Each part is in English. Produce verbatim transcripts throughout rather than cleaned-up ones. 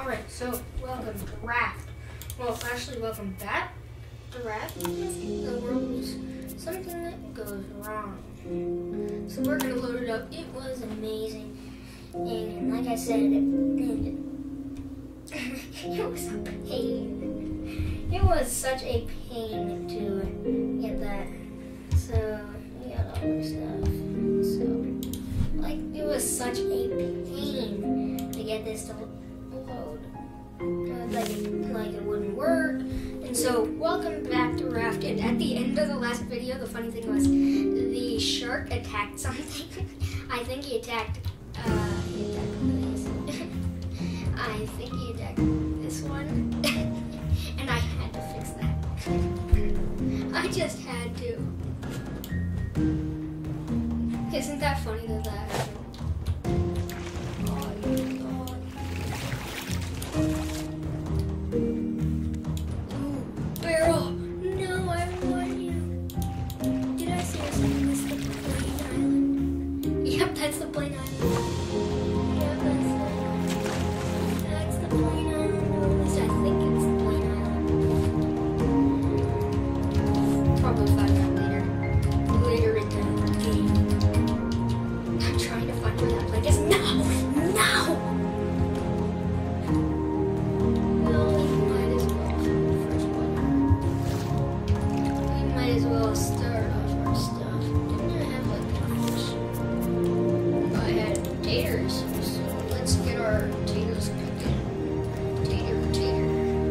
Alright, so welcome to Raft. Well, actually, welcome back to Raft. The world was something that goes wrong. So we're going to load it up. It was amazing. And like I said, it, it was a pain. It was such a pain to get that. So, we got all this stuff. So, like, it was such a pain to get this to load. Like it, like it wouldn't work. And so, welcome back to Raft. And at the end of the last video, the funny thing was the shark attacked something. I think he attacked, uh, he attacked this. I think he attacked this one. And I had to fix that. I just had to. Isn't that funny that that happened? That's the plane island. Yeah, that's the, that's the plane island. Or at least I think it's the plane island. Probably find out later. Later in the game. I'm trying to find where that plane is. No! No! Well, we might as well for the first one. We might as well start off our stuff. Didn't I have like fish? Taters, so let's get our taters cooking. Tater, tater.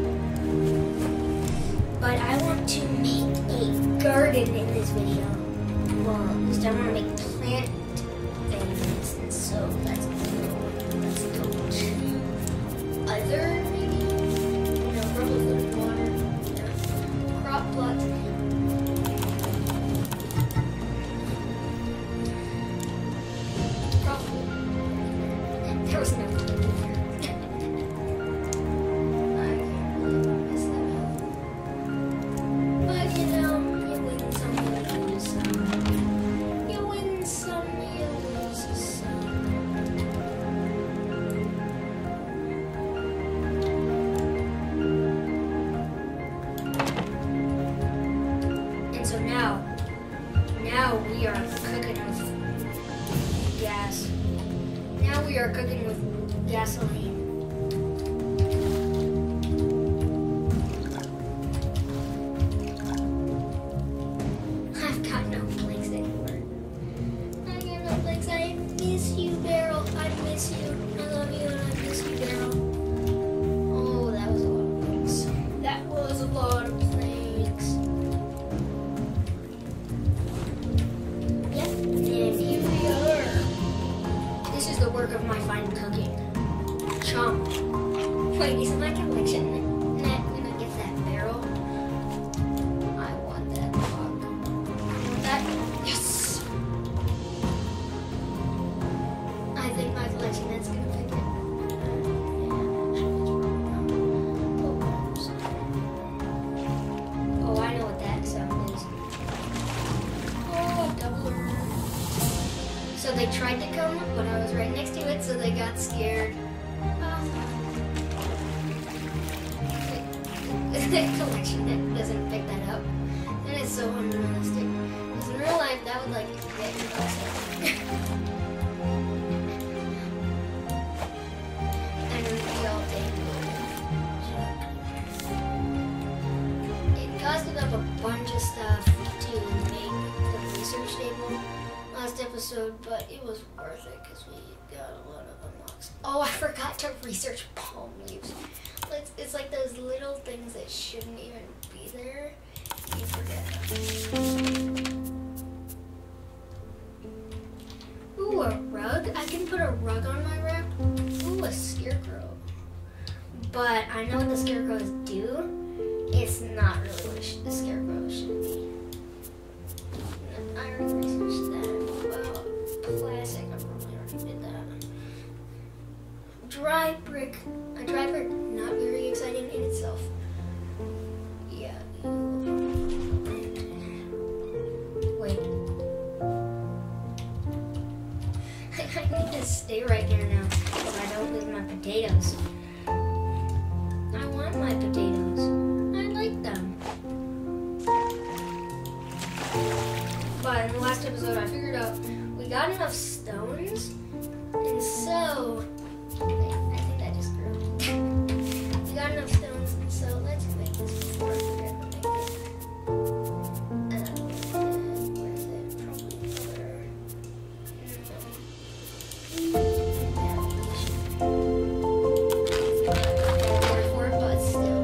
But I want to make a garden in this video. Well, at least I want to make plant things, and so let's go. Let's go to other maybe. No, probably good water. No. Crop plots. There was no clue there. I messed that up. But you know, you win some, you lose some. You win some, you lose some. And so now, now we are cooking with gas. Now we are cooking with gasoline. I've got no blinks anymore. I got no blinks. I miss you, Beryl. I miss you. I love you and I miss you, Beryl. Oh, that was a lot of blinks. That was a lot of blinks. Yep, and here we are. This is the work of my fine cooking. Chomp. Wait, isn't my collection net gonna get that barrel? I want that log. That, yes! I think my collection net's gonna pick it. Oh, I know what that sound is. Oh, doubler. So they tried to come, but I was right next to it, so they got scared. Oh. The collection net doesn't pick that up. That is so unrealistic. Because in real life, that would like get you upset. And we all think it costed up a bunch of stuff to make the research table last episode, but it was worth it because we got a lot of unlocks. Oh, I forgot to research palm leaves. It's, it's like those little things that shouldn't even be there. You forget them. Ooh, a rug? I can put a rug on my raft. Ooh, a scarecrow. But I know what the scarecrows do. It's not really what sh the scarecrow should be. I already researched that. Classic, I probably already did that. Dry brick. A dry brick, not very exciting in itself. Yeah. Wait. I need to stay right here now so I don't lose my potatoes. got enough stones, and so wait, I think that just grew. We got enough stones, and so let's make this before I forget to make it. Uh, where is it? Probably over. Therefore, but still.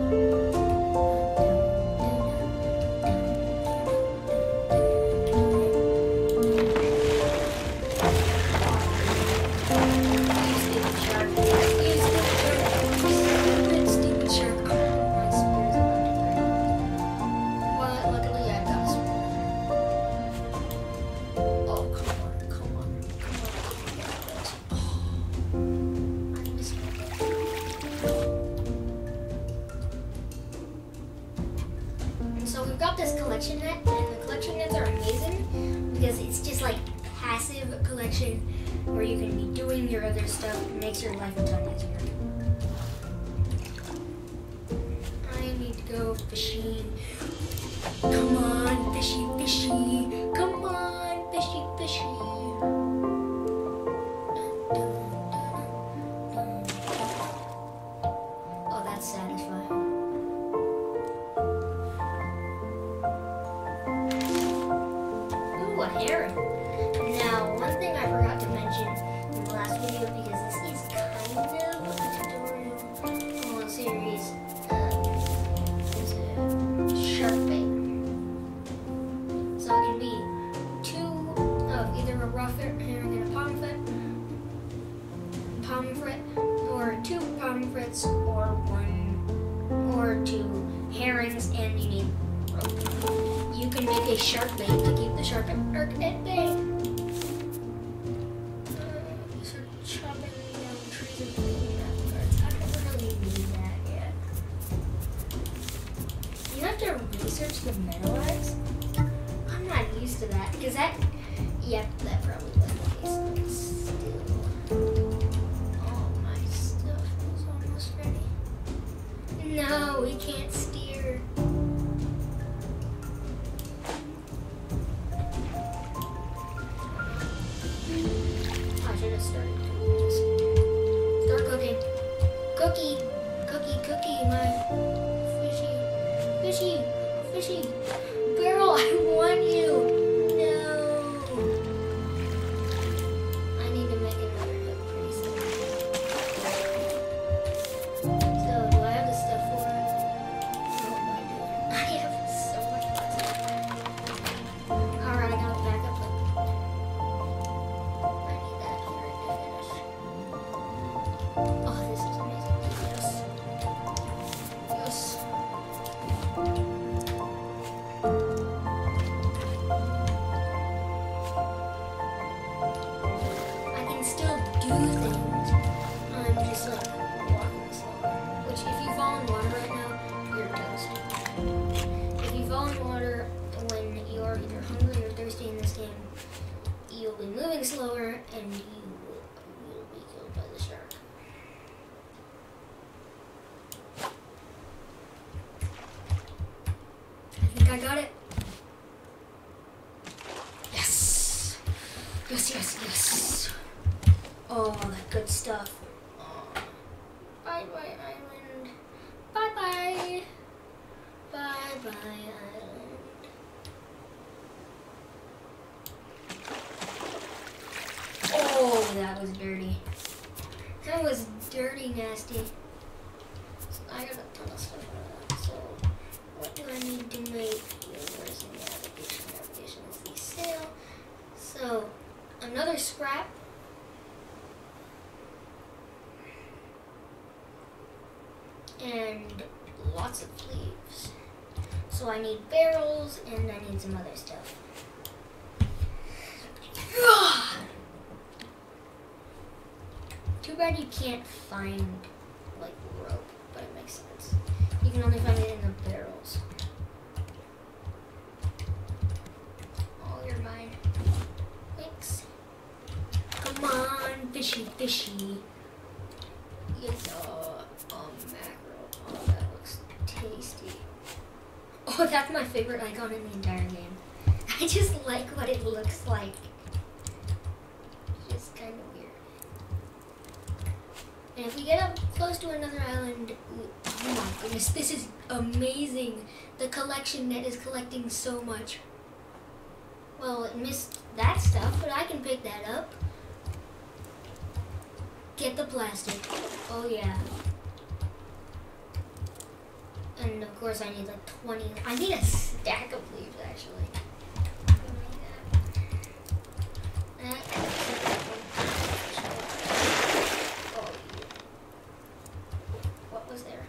So we've got this collection net, and the collection nets are amazing because it's just like passive collection where you can be doing your other stuff. It makes your life a ton easier. I need to go fishing. Come on, fishy, fishy. Come on, fishy, fishy. Oh, that's satisfying. Ooh, a heron. Now, one thing I forgot to mention in the last video, because this is kind of a tutorial well, series, um, is a shark bait. So it can be two of either a rough herring and a pomfret, pomfret, or two pomfrets, or one, or two herrings, and you need rope. You can make a shark bait to keep the shark at bay. Research the meadowlarks? I'm not used to that because that, yep, that probably was the case. But still, all my stuff is almost ready. No, we can't steer. I should have started doing this. Start cooking. Cookie, cookie, cookie, my fishy, fishy. Fishy. Barrel, I want you. No. I need to make another hook pretty soon. So, do I have the stuff for it? Oh my god. I have so much plastic. Alright, I gotta back up. I need that here to finish. Oh, this is amazing. Yes. Yes. You'll be moving slower, and you will, you will be killed by the shark. I think I got it. Yes! Yes, yes, yes. Oh, that good stuff. Oh. Bye-bye, island. Bye-bye. Bye-bye, island. Oh, that was dirty. That was dirty, nasty. So I got a ton of stuff for that. So, what do I need to make? Where's the navigation? Navigation is the sail. So, another scrap. And lots of leaves. So I need barrels, and I need some other stuff. Too bad you can't find, like, rope, but it makes sense. You can only find it in the barrels. Oh, you're mine. Thanks. Come on, fishy, fishy. Yes, uh, um, mackerel. Oh, that looks tasty. Oh, that's my favorite icon in the entire game. I just like what it looks like. And if we get up close to another island, oh my goodness, this is amazing. The collection net is collecting so much. Well, it missed that stuff, but I can pick that up. Get the plastic. Oh yeah. And of course I need like twenty. I need a stack of leaves actually. That. Oh, what was there?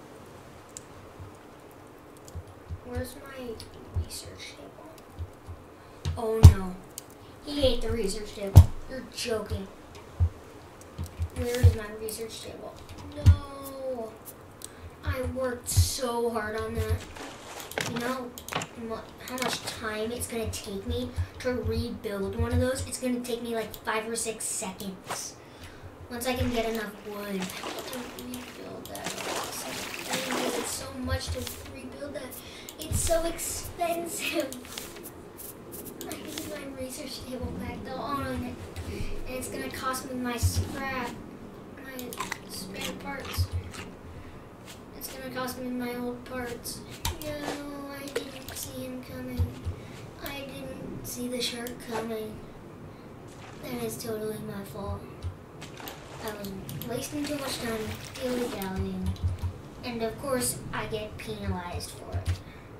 Where's my research table? Oh no. He ate the research table. You're joking. Where is my research table? No. I worked so hard on that. You know what, how much time it's going to take me to rebuild one of those? It's going to take me like five or six seconds. Once I can get enough wood to rebuild that. It's so much to rebuild that. It's so expensive. I need my research table back though. Oh, and it's going to cost me my scrap. My spare parts. It's gonna cost me my old parts. No, I didn't see him coming. I didn't see the shark coming. That is totally my fault. I was wasting too much time dilly-dallying. And of course, I get penalized for it.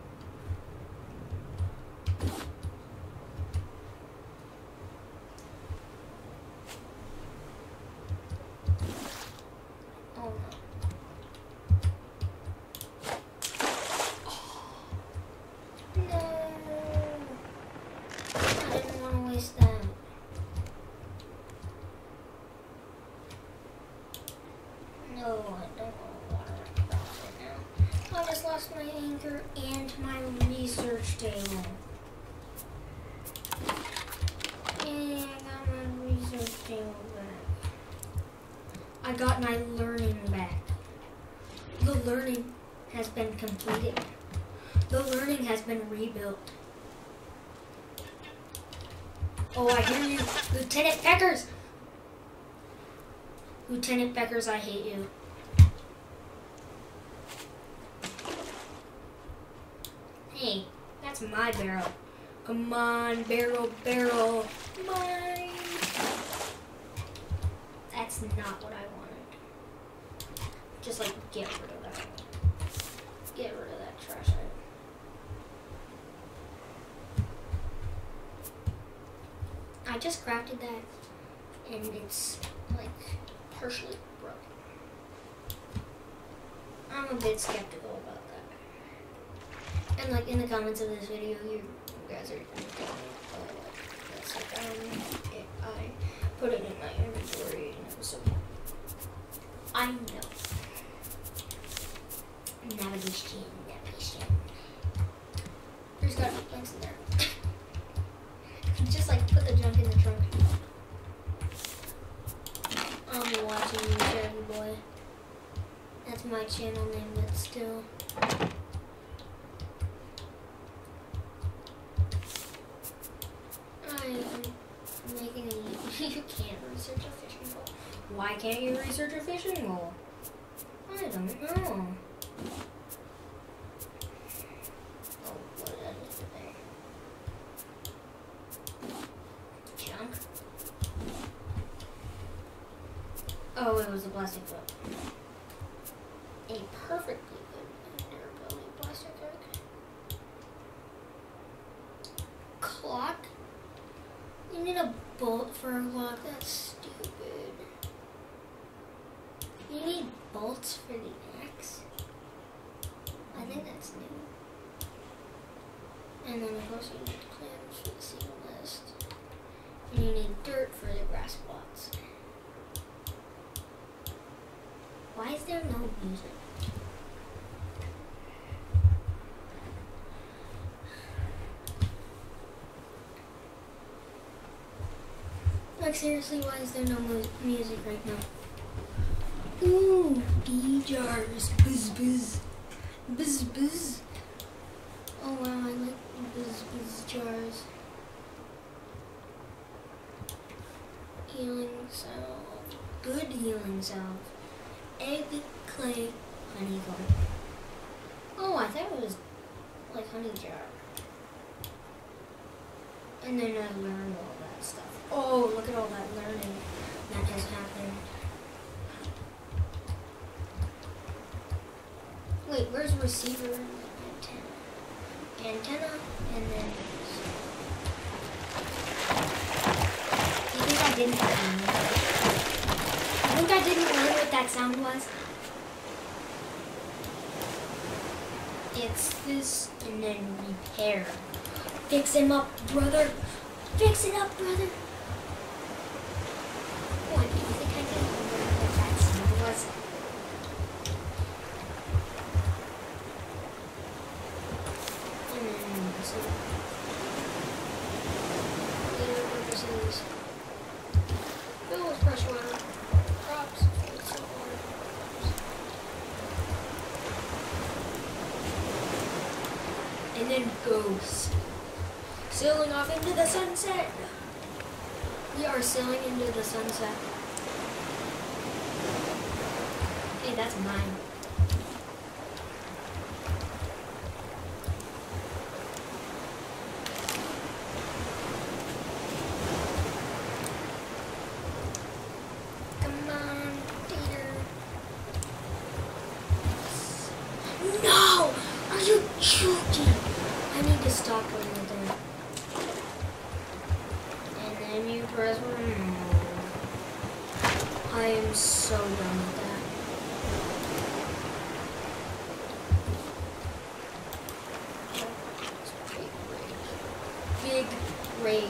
My anchor and my research table. And I got my research table back. I got my learning back. The learning has been completed. The learning has been rebuilt. Oh, I hear you, Lieutenant Peckers! Lieutenant Peckers, I hate you. Hey, that's my barrel. Come on, barrel, barrel, mine. That's not what I wanted. Just like get rid of that. Get rid of that trash item. I just crafted that, and it's like partially broken. I'm a bit skeptical about that. And like in the comments of this video, you guys are gonna tell me, oh, like, that's like, um, it, I put it in my inventory and it was so cool. I know. Navigation, navigation. There's gotta be planks in there. Just like put the junk in the trunk. I'm watching you, Shaggy Boy. That's my channel name, but still. I'm making a you can't research a fishing pole. Why can't you research a fishing pole? I don't know. Oh, what did I just put there? Junk. Oh, it was a plastic foot. A perfectly good durability plastic hook. Clock. You need a bolt for a clock. That's stupid. You need bolts for the axe. I think that's new. And then of course you need clams for the seed nest. And you need dirt for the grass plots. Why is there no music? Like seriously, why is there no mu music right now? Ooh, D jars, buzz buzz, buzz buzz. Oh wow, I like buzz buzz jars. Healing salve. good healing salve. Egg, clay, honeycomb. Oh, I thought it was like honey jar. And then I learned all that stuff. Oh, look at all that learning that has happened. Wait, where's receiver and antenna? Antenna, and then... Do you think I didn't learn that? I think I didn't learn what that sound was. It's this, and then repair. Fix him up, brother. Fix it up, brother. What, do you think I didn't learn what that sound was? Later purposes. Fill with fresh water. Crops. Salt water. And then goes. Sailing off into the sunset. We are sailing into the sunset. Hey, that's mine. Come on, Peter. No! Are you joking? I need to stop when you're there. And then you press one. I am so done with that. Big rage.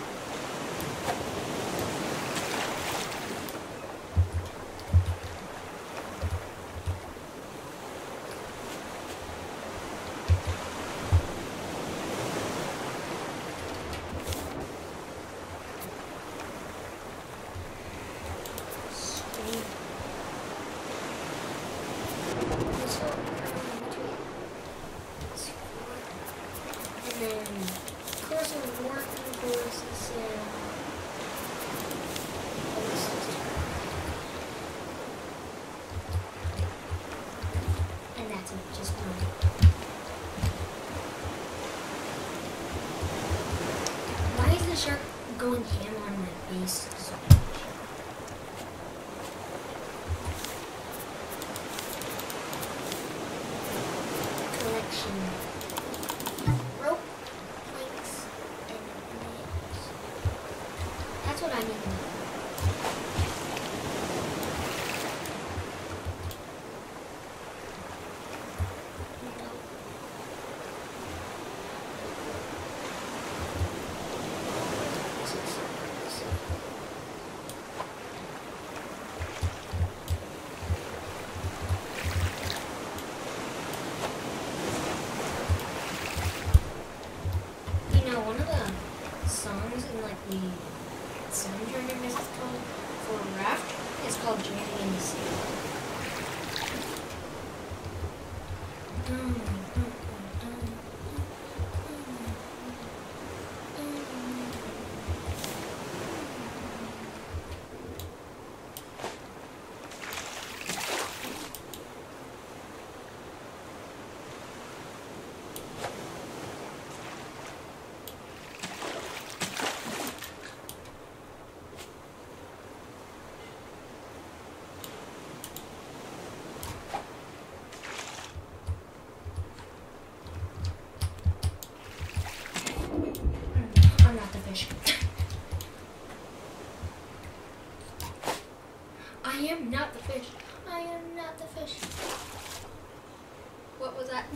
Shark going ham on my face so much. Collection. Rope, planks, and nails. That's what I need to know. It's called Journey in the Sea. I am not the fish. I am not the fish. What was that?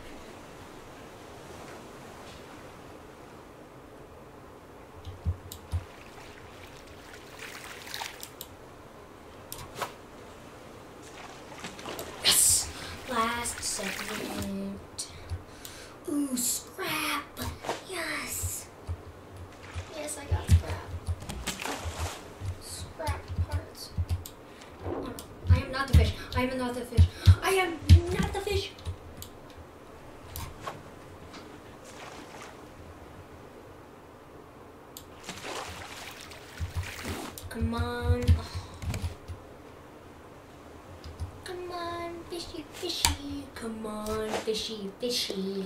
Yes! Last segment. Ooh, scrap. Yes. Yes, I got scrap. Scrap parts. Oh, no. I am not the fish. I am not the fish. I am not the fish. Come on. Fishy, fishy. Come on, fishy, fishy.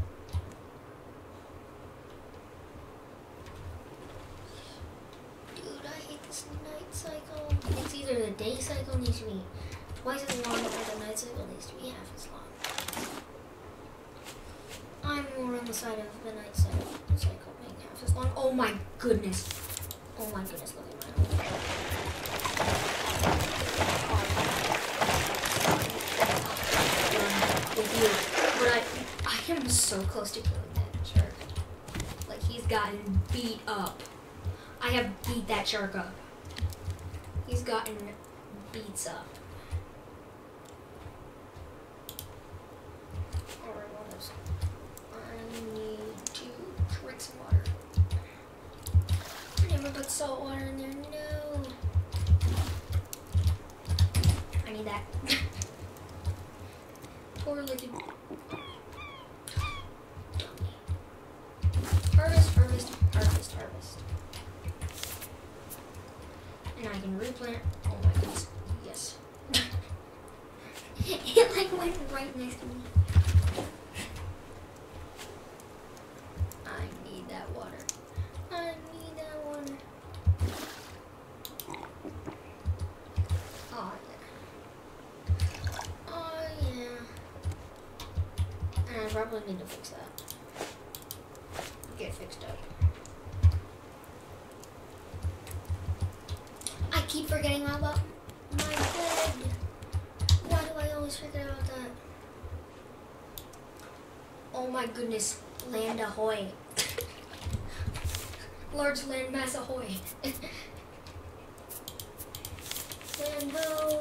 Dude, I hate this night cycle. It's either the day cycle needs to be twice as long or the night cycle needs to be half as long. I'm more on the side of the night cycle, cycle being half as long. Oh my goodness. Oh my goodness, look at my with you. But I I am so close to killing that shark. Like he's gotten beat up. I have beat that shark up. He's gotten beats up. Alright, what else? I need to drink some water. I never put salt water in there, no. I need that. Poor liquid. Harvest, harvest, harvest, harvest. And I can replant. Oh my goodness. Yes. It like went right next to me. I need that water. I need that water. Oh yeah. Oh yeah. And I probably need to fix that. Get fixed up. I keep forgetting about my bed. Why do I always forget about that? Oh my goodness. Land ahoy. Large land mass ahoy. Land ho.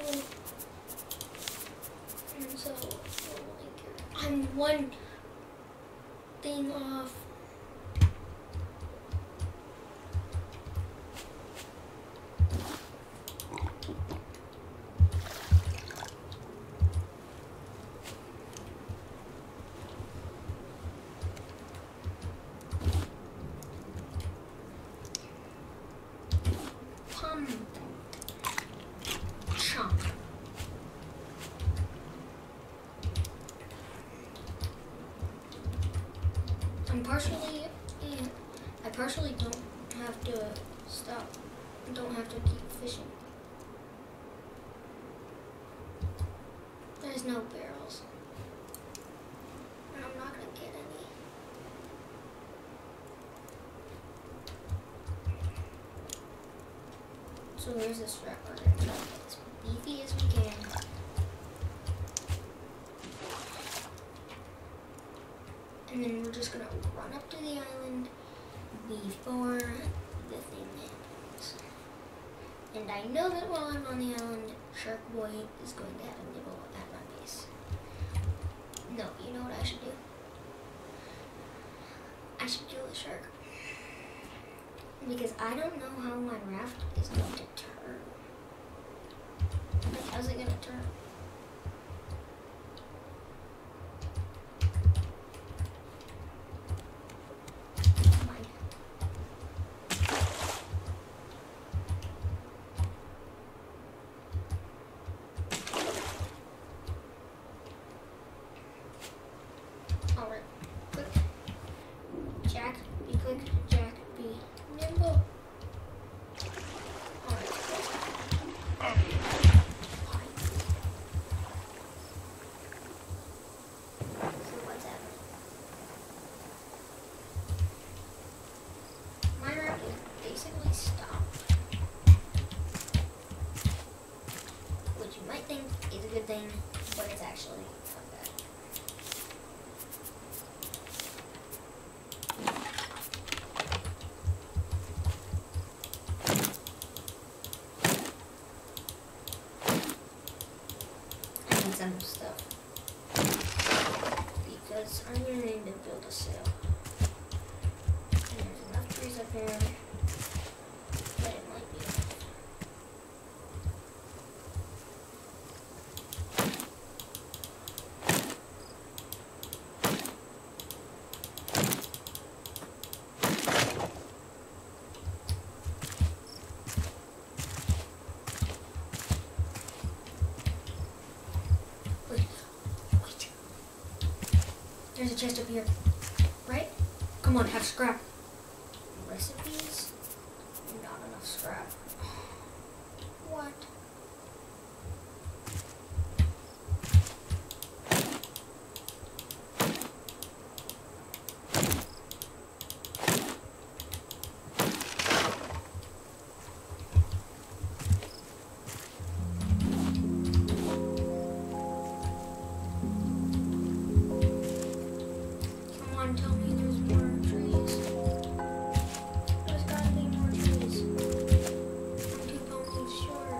And so, I'm one thing off. Pum. Chomp. I'm partially, yeah, I partially don't have to stop, don't have to keep fishing. There's no barrels. And I'm not gonna get any. So here's this wrap. We're gonna try to get as beefy as we can. And then we're just gonna run up to the island before the thing happens. And I know that while I'm on the island, Shark Boy is going to have a nibble at my base. No, you know what I should do? I should kill the shark. Because I don't know how my raft is going to turn. Like, how's it gonna turn? Thing, but it's actually not bad. I need some stuff because I'm gonna need to build a sail. And there's enough trees up here that it might be enough. There's a chest up here. Right? Come on, have scrap. Recipes? Not enough scrap. What? Tell me there's more trees. There's gotta be more trees. I'm too bony short.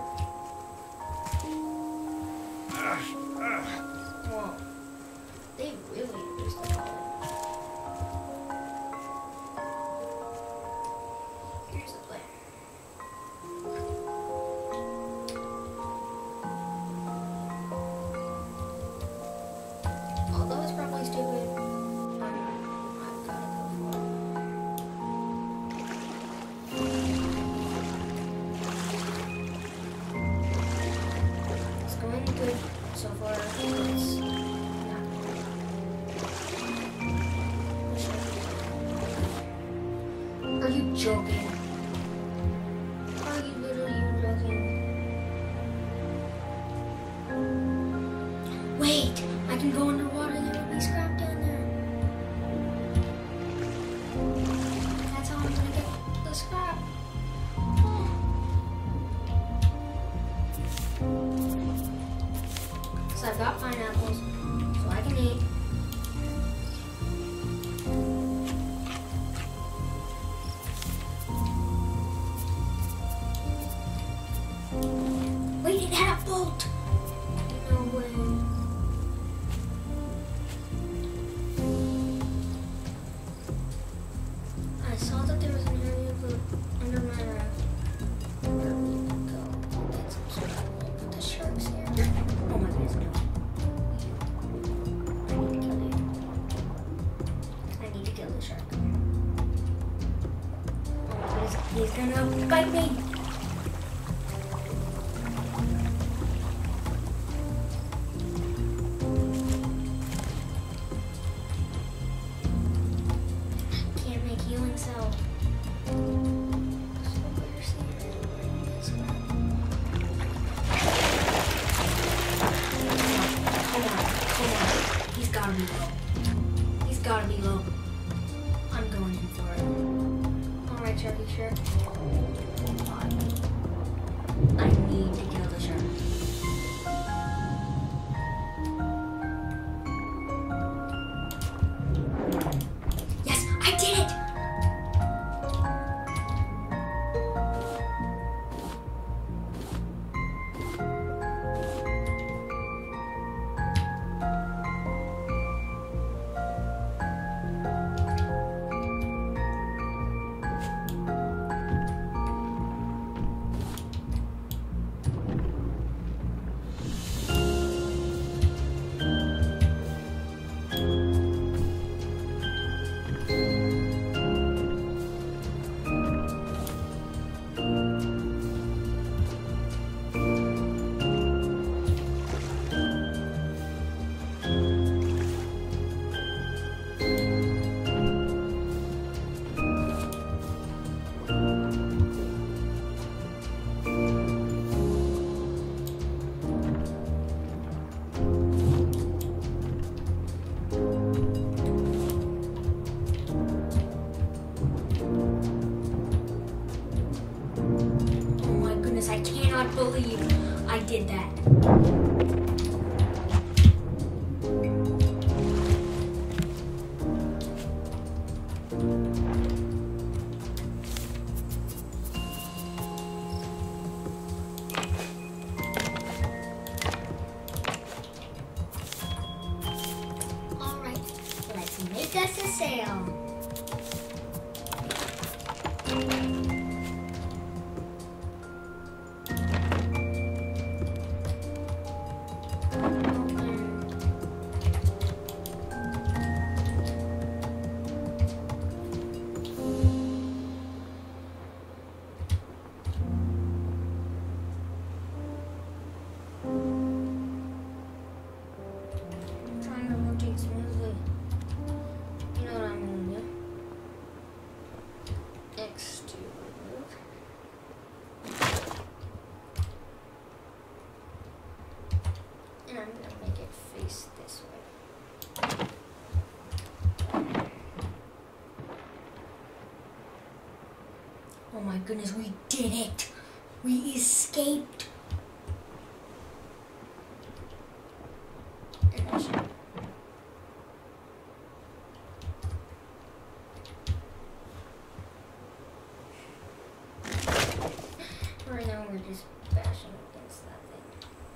Whoa. They really used to call it. Here's the plan. Although it's probably stupid. Good so far. It's not. Are you joking? Are you literally joking? Wait! I can go underwater. There will be scrap down there. That's how I'm gonna get the scrap. I've got pineapples, so I can eat. Wait, it had a bolt! No way. I saw that there was an area under my raft where we could go get some sort of wool, but the shark's here. Oh my goodness, no. Shark. Oh, he's, he's gonna bite me. Can't make healing cell. Come on, come on. He's gotta be low. He's gotta be low. I'm going in for it. Alright, Sharky Shark. I need to kill the shark. Yes, I did it! I cannot believe I did that. All right, let's make us a sail. Trying to rotate smoothly. goodness, we did it! We escaped! Right now we're just bashing against that thing.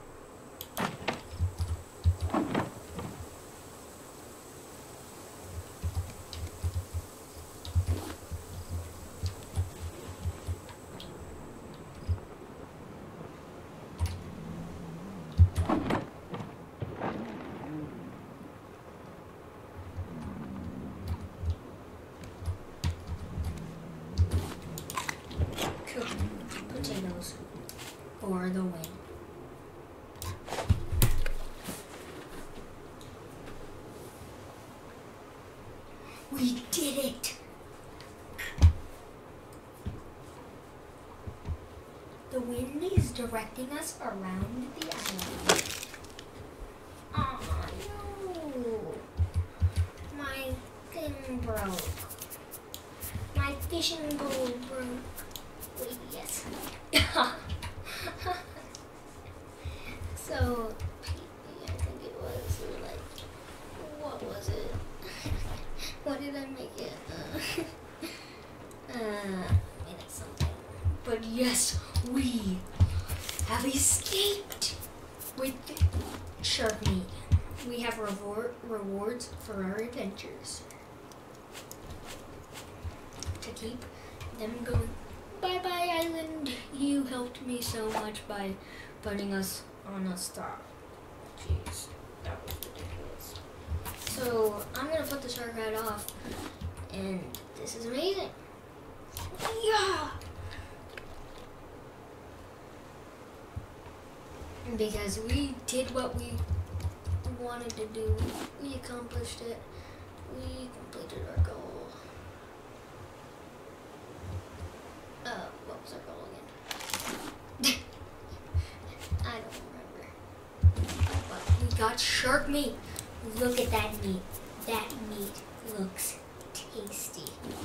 Potatoes for the win. We did it! The wind is directing us around the island. Oh no! My thing broke. My fishing bowl broke. Wait, yes. So, I think it was like, what was it? What did I make it? Uh, uh, made it something. But yes, we have escaped with shark meat. We have reward rewards for our adventures to keep them going. Bye bye island, you helped me so much by putting us on a star. Jeez, that was ridiculous. So I'm gonna put the shark head off, and this is amazing. Yeah! Because we did what we wanted to do. We accomplished it. We completed our goal. Uh, what was our goal again? I don't remember. But we got shark meat. Look at that meat. That meat looks tasty.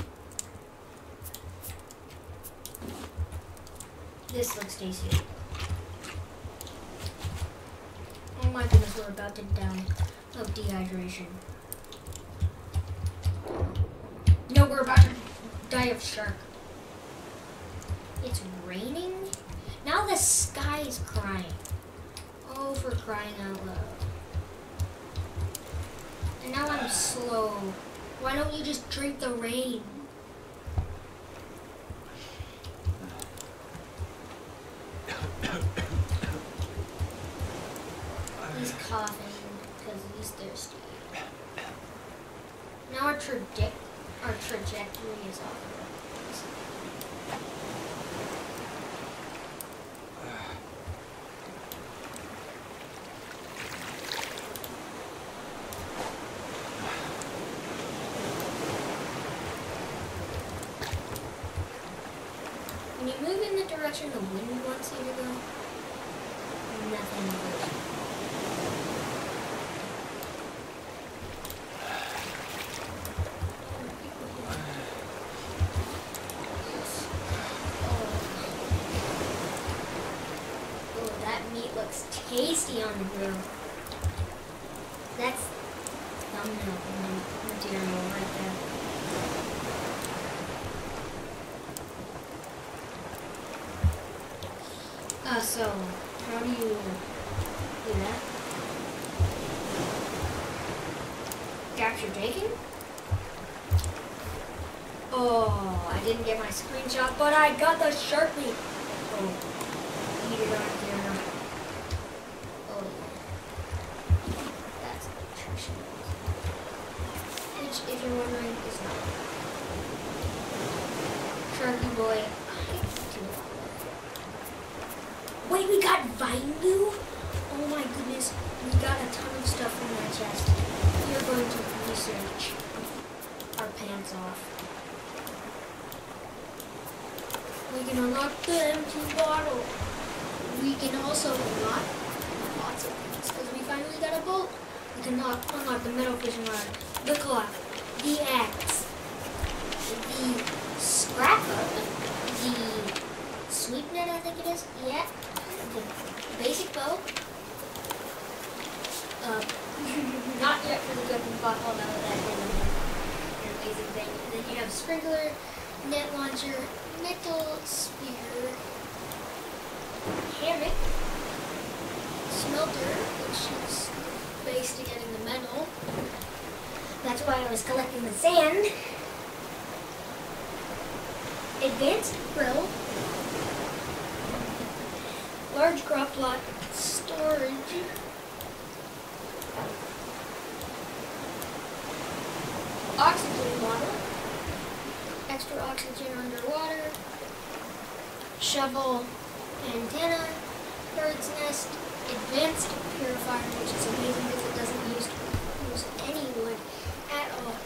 This looks tasty. Oh my goodness, we're about to die of dehydration. No, we're about to die of shark. It's raining? Now the sky is crying. Oh, for crying out loud. And now I'm slow. Why don't you just drink the rain? He's coughing because he's thirsty. Now our, traje our trajectory is off. When you move in the direction the wind wants you to go, nothing moves. Oh, that meat looks tasty on the grill. That's thumbnail material right there. Uh, so, how do you do that? Capture taken? Oh, I didn't get my screenshot, but I got the shark meat. Oh, eat it on camera. Oh, yeah. That's nutrition. Which, if you're wondering, is not. Sharky boy. Wait, we got vine glue? Oh my goodness, we got a ton of stuff from that chest. We are going to research our pants off. We can unlock the empty bottle. We can also unlock lots of things because we finally got a boat. We can unlock, unlock the metal fishing rod, the clock, the axe, the scrapper, the sweep net, I think it is. Yeah, the basic bow. Uh, not yet for the good and bot, although that is an amazing thing. And then you have sprinkler, net launcher, metal spear, hammock, smelter, which is based to getting the metal. That's why I was collecting the sand. Advanced grill, large crop plot, storage, oxygen bottle, extra oxygen underwater, shovel, antenna, bird's nest, advanced purifier, which is amazing because it doesn't use, use any wood at all.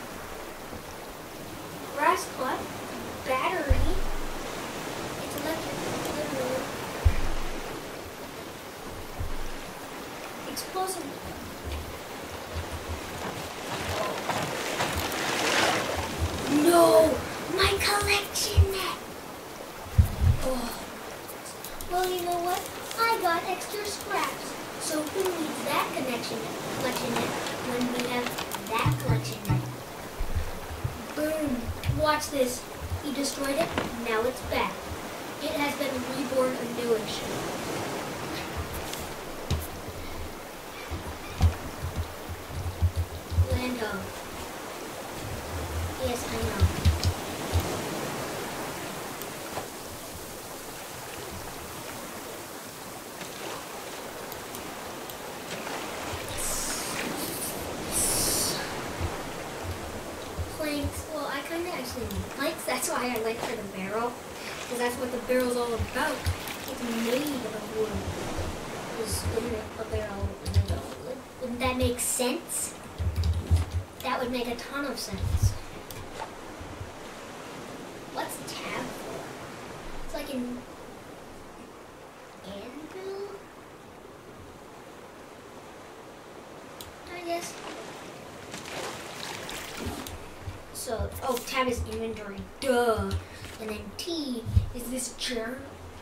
Grass cut, battery, it's electric, literally. Explosive. No! My collection net! Oh. Well, you know what? I got extra scraps. So who needs that connection collection net when we have that collection net? Boom. Watch this. He destroyed it. Now it's back. It has been reborn anewish. Lando. Yes, I know. Planks. Well, I kind of actually need planks. That's why I like for the barrel. Because that's what the barrel's all about. It's made of wood. Because wouldn't a barrel, wouldn't that make sense? That would make a ton of sense. What's tab for? It's like an anvil? I guess. So, oh, tab is inventory. Duh. And then T is this journal.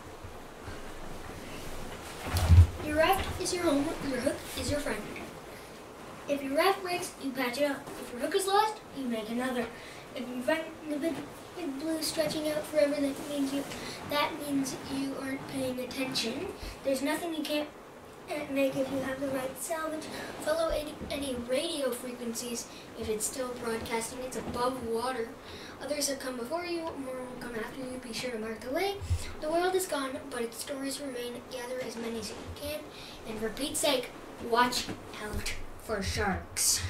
Your raft is your home. Your hook is your friend. If your raft breaks, you patch it up. If your hook is lost, you make another. If you find the big, big blue stretching out forever, that means you that means you aren't paying attention. There's nothing you can't make if you have the right salvage. Follow any, any radio frequencies. If it's still broadcasting, it's above water. Others have come before you, more will come after you. Be sure to mark the way. The world is gone, but its stories remain. Gather as many as you can, and for Pete's sake, watch out for sharks.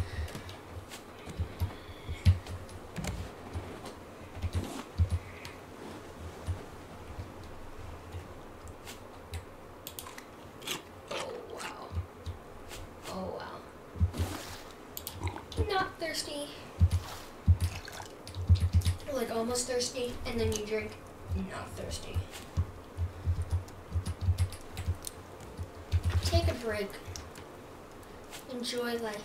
Oh wow. Oh wow. Not thirsty. Like almost thirsty, and then you drink. Not thirsty. Take a break. Enjoy life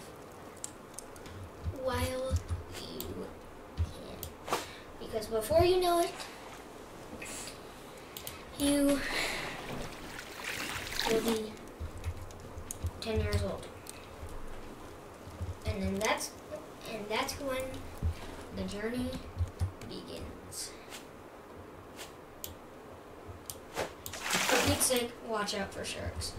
while you can. Because before you know it, you will be ten years old. And then that's and that's when the journey begins. For Pete's sake, watch out for sharks.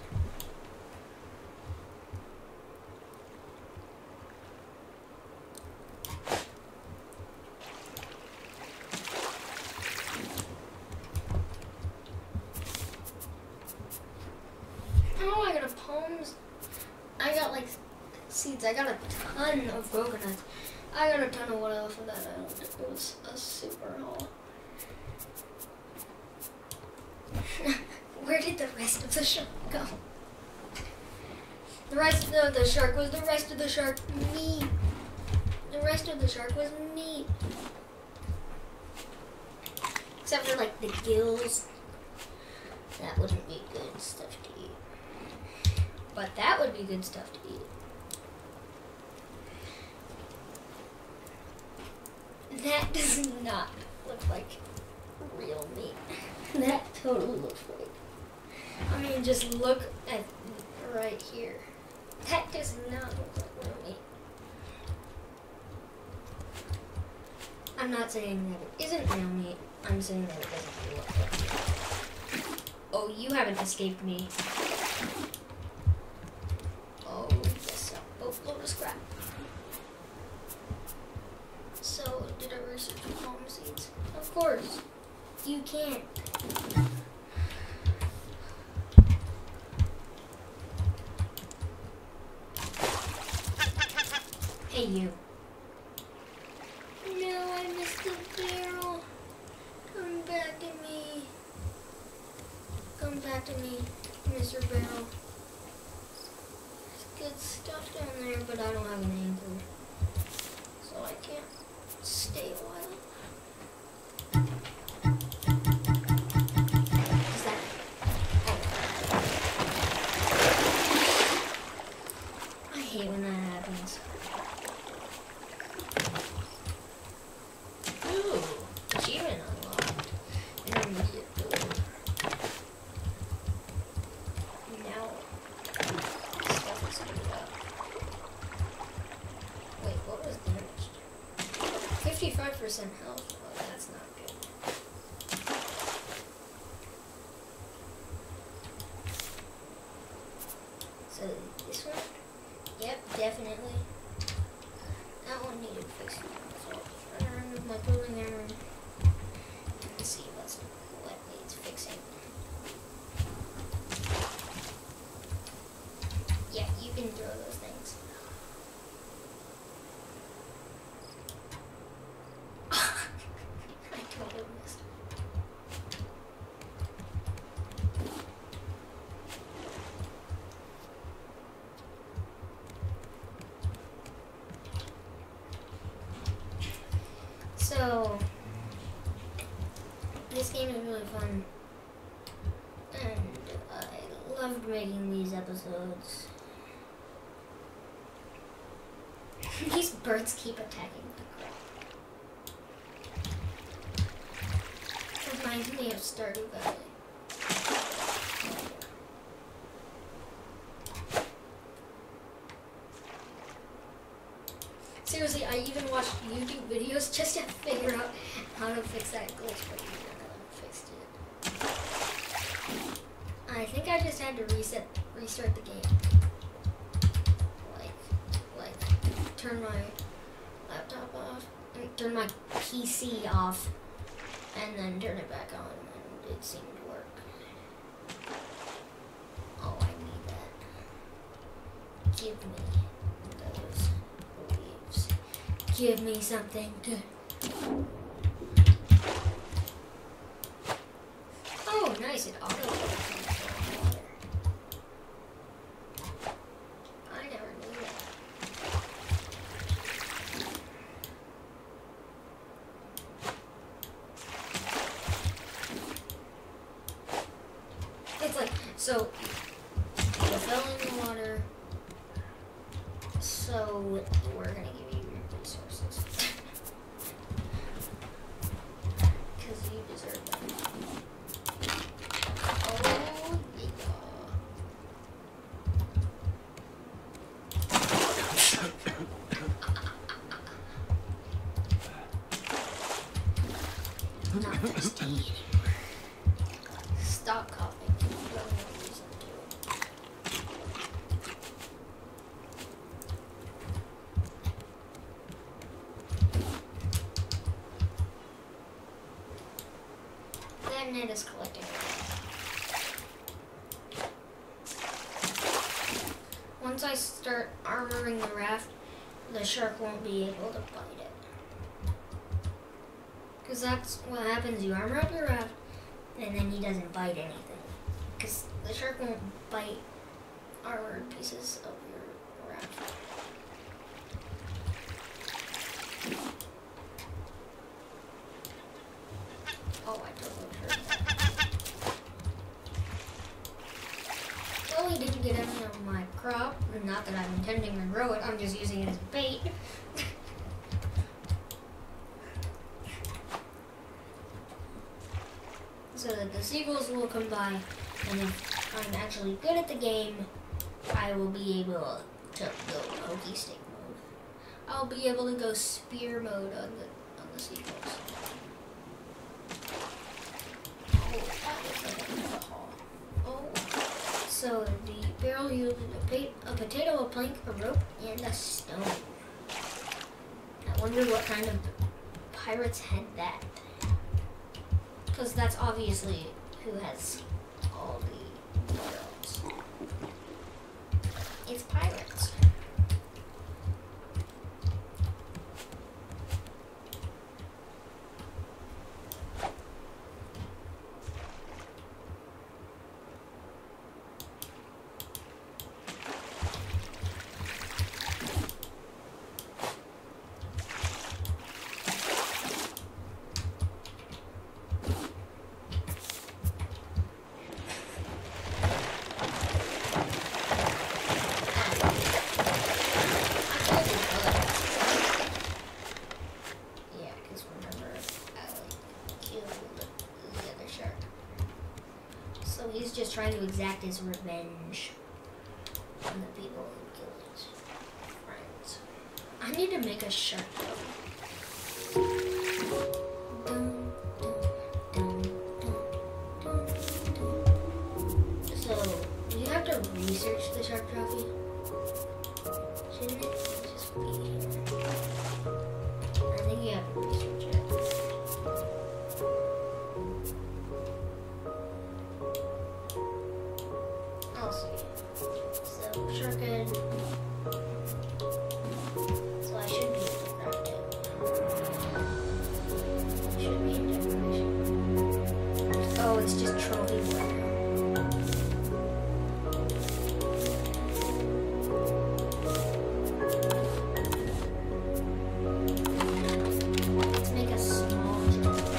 Oh, I got a palms. I got like seeds. I got a ton of coconuts. I got a ton of wood off of that. I don't think it was a super haul. Where did the rest of the shark go? The rest of the shark was the rest of the shark me. The rest of the shark was me. Except for like the gills. That wouldn't be good stuff to eat. But that would be good stuff to eat. That does not look like real meat. That totally looks fake. I mean, just look at right here. That does not look like real meat. I'm not saying that it isn't real meat. I'm saying that it doesn't look like real meat. Oh, you haven't escaped me. Oh, yes, a boatload of scrap. So, did I research palm seeds? Of course. You can't. Hey, you. No, I missed the barrel. Come back to me. Come back to me, Mister Barrel. There's good stuff down there, but I don't have an anchor. So I can't stay a while. Is that... Oh. I hate when that happens. Ooh, achievement unlocked. Intermediate build. Now, stuff is screwed up. Wait, what was damaged? fifty-five percent health. Oh, that's not good. So, this one? Yep, definitely. That one needed fixing. So, I'll just run around with my building hammer and see what's, what needs fixing. Yeah, you can throw those things. I totally missed. So, this game is really fun, and I loved making these episodes. These birds keep attacking the crap. Reminds me of Stardew Valley. Seriously, I even watched YouTube videos just to figure out how to fix that glitch, but I never fixed it. I think I just had to reset, restart the game. Like, like, turn my laptop off, turn my P C off, and then turn it back on, and it seemed to work. Oh, I need that. Give me those leaves. Give me something good. Oh, nice, it auto water. I never knew that. It's like, so, you fell in the water, so we're gonna give you your resources. Because you deserve them. Oh, yeah. Not thirsty. Stop coughing. You don't have a reason to. That net is collecting. Once I start armoring the raft, the shark won't be able to bite it. Because that's what happens. You armor up your raft, and then he doesn't bite anything. Because the shark won't bite armored pieces of your raft. Oh, I totally heard that. Well, he didn't get any of my crop. Not that I'm intending to grow it, I'm just using it as bait. So that the seagulls will come by, and if I'm actually good at the game, I will be able to go pokey stick mode. I'll be able to go spear mode on the on the seagulls. Oh, that looks like a haul. Oh, so the barrel yielded a, pa a potato, a plank, a rope, and a stone. I wonder what kind of pirates had that. Because that's obviously who has all the barrels. It's pirates. He's just trying to exact his revenge on the people who killed his friends. I need to make a shirt though. Dun, dun, dun, dun, dun. So, do you have to research the shark trophy? Shouldn't it just be here? I think you have to research it. I'll see. So, shark head. So I should be able to craft it. Should be in decoration. Oh, it's just trophy work. Let's make a small trophy.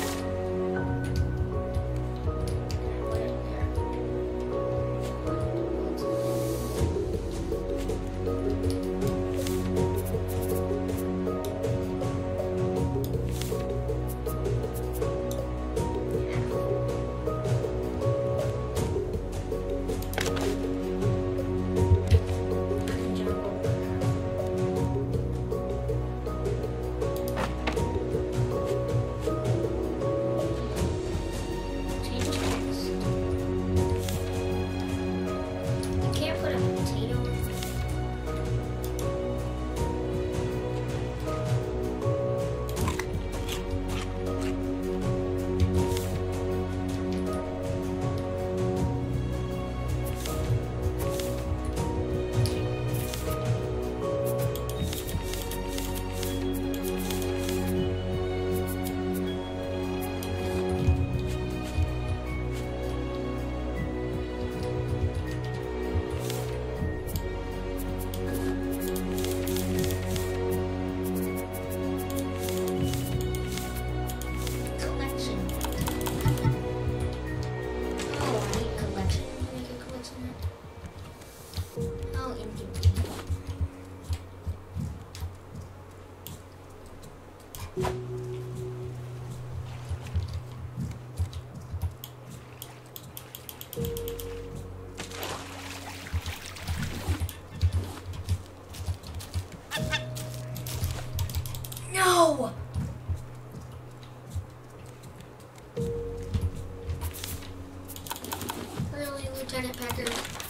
No! Really, Lieutenant Packard?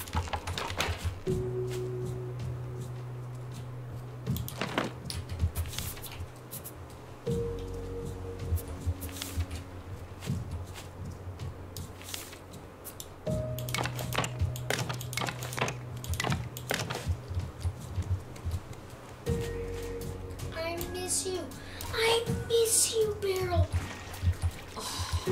I miss you. I miss you, Beryl. Oh.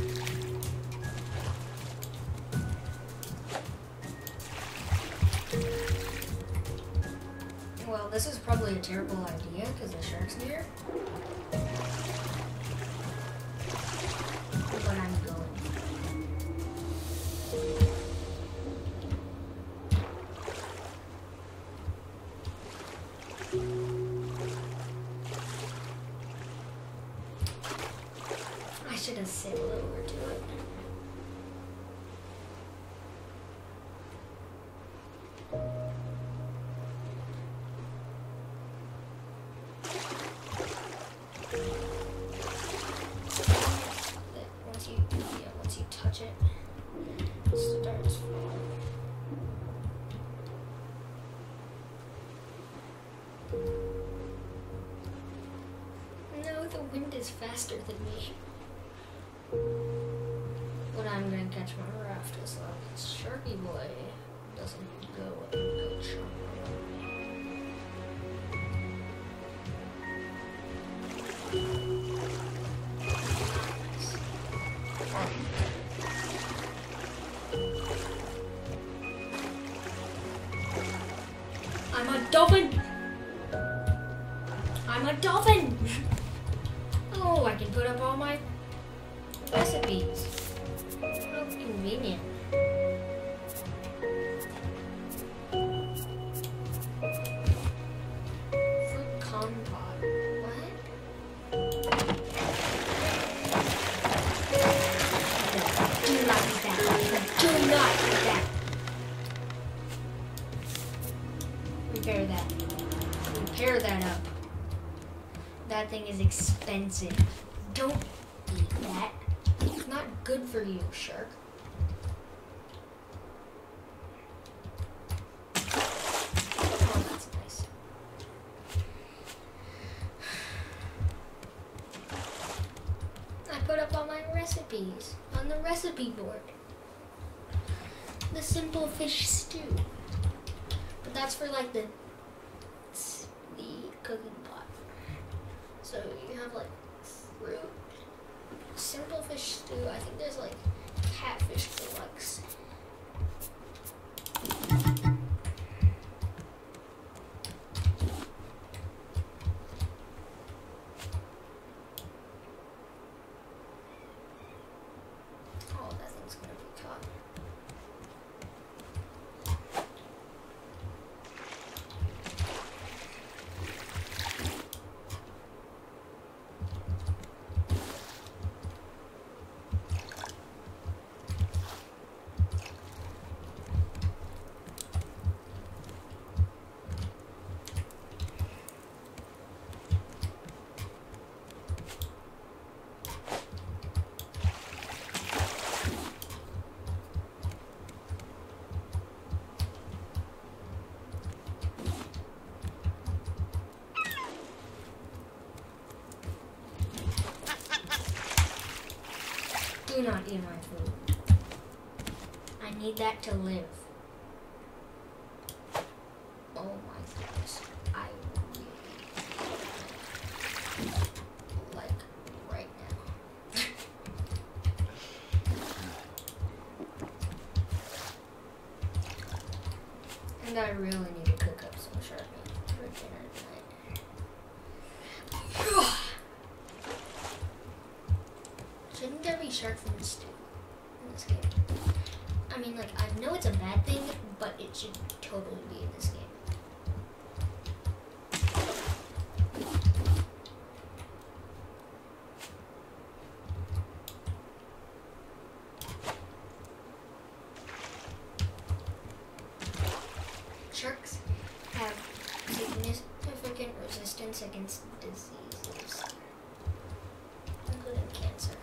Well, this is probably a terrible idea because the shark's near. But I'm going. I should have said lower to it. Once you, yeah, once you touch it, it starts falling. No, the wind is faster than me. But I'm gonna catch my raft as long as Sharky Boy doesn't go and go chomp. I'm a dolphin! I'm a dolphin! Oh, I can put up all my recipes. How convenient. Fruit compote. What? Do not eat that. Do not eat that. Repair that. Repair that up. That thing is expensive. Don't eat that. It's not good for you, shark. Oh, that's nice. I put up all my recipes on the recipe board. The simple fish stew. But that's for like the the cooking pot. So you have like fruit, simple fish stew. I think there's like catfish deluxe. Oh, that thing's gonna be caught. Do not eat my food. I need that to live. Oh my goodness. I really like right now. And I really need to cook up some shark meat for dinner tonight. Shouldn't there be shark food stew in this game? I mean, like, I know it's a bad thing, but it should totally be in this game. Sharks have significant resistance against diseases, including cancer.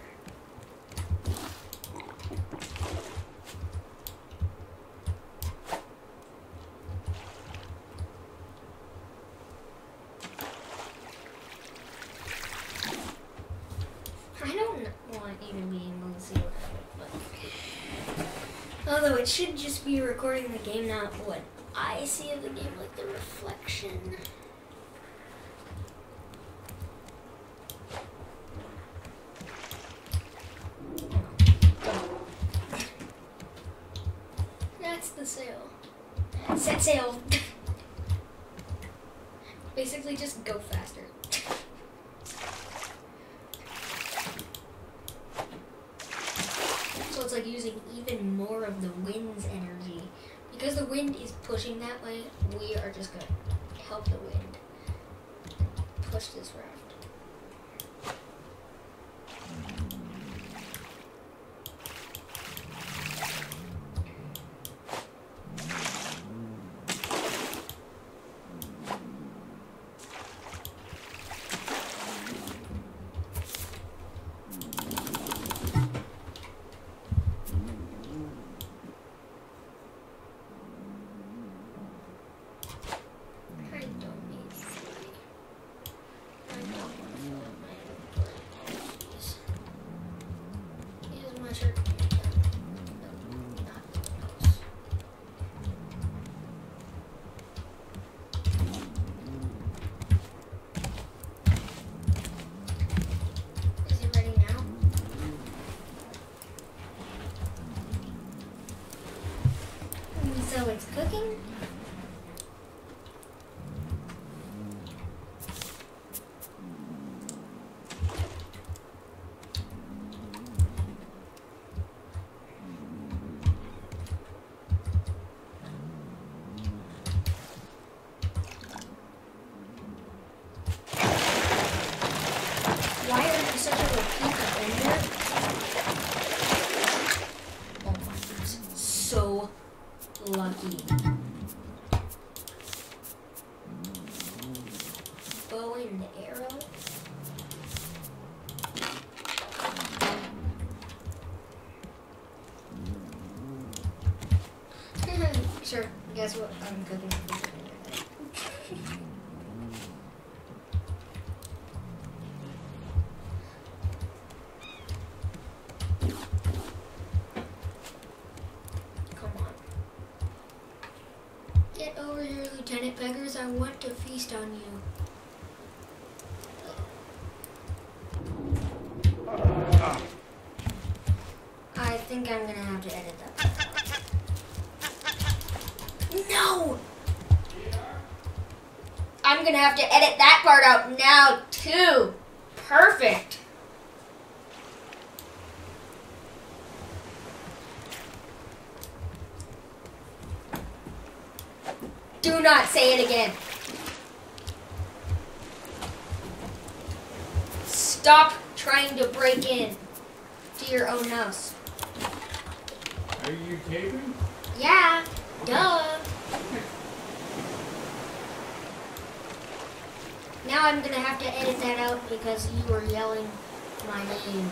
I don't want even being able to see what happened, but although it should just be recording the game, not what I see of the game, like the reflection. That's the sail. Set sail. Basically, just go faster. So it's like using even more of the wind's energy. Because the wind is pushing that way, we are just going to help the wind push this raft. an arrow. Sure, guess what? I'm cooking for dinner tonight. Come on. Get over here, Lieutenant Beggars. I want to feast on you. I think I'm gonna have to edit that. No! I'm gonna have to edit that part out now too. Perfect. Do not say it again. Stop trying to break in to your own house. Are you taping? Yeah, duh. Now I'm gonna have to edit that out because you were yelling my name.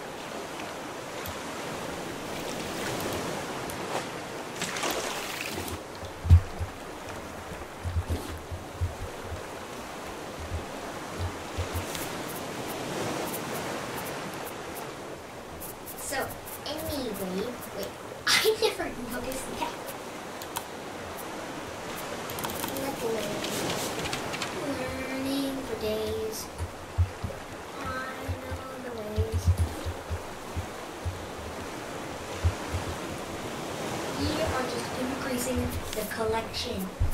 So, anyway, wait, I never noticed that. Learning for days. I know the ways. We are just increasing the collection.